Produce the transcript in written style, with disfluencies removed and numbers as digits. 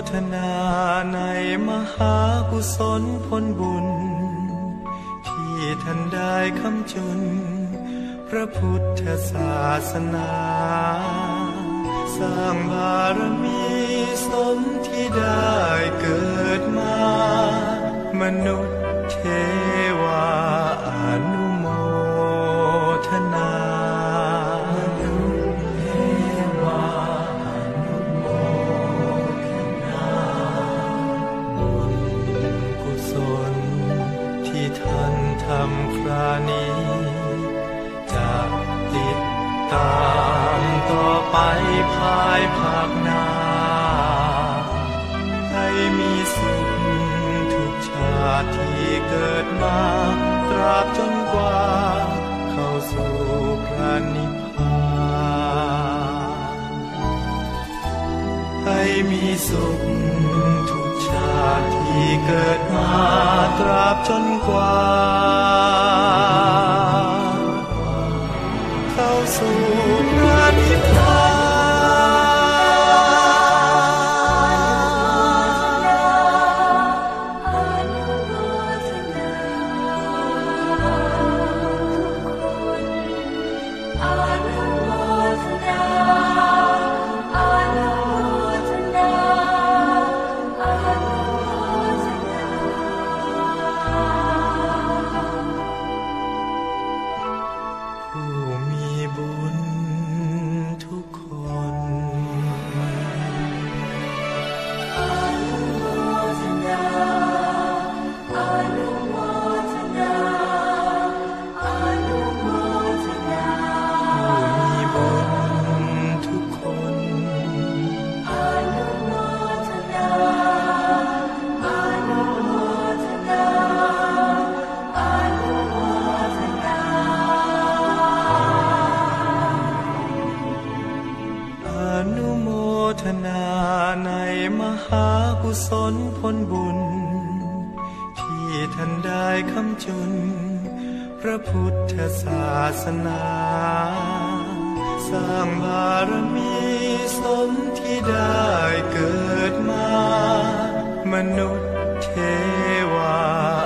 ทนาในมหากุศลผลบุญที่ท่านได้คำจุนพระพุทธศาสนาสร้างบารมีสมที่ได้เกิดมามนุษย์เทวาอนุโมทนามนุษย์เทวาอนุโมทนาบุญกุศลที่ท่านทำครานี้จะติดตามต่อไปภายภาคหน้าให้มีสุขทุกชาติที่เกิดมาตราบจนกว่าเข้าสู่พระนิพพานให้มีสุขทุกชาติที่เกิดมาตราบจนกว่าเข้าสู่พระนิพพานในมหากุศลผลบุญที่ท่านได้คำจุนพระพุทธศาสนาสร้างบารมีสมที่ได้เกิดมามนุษย์เทวา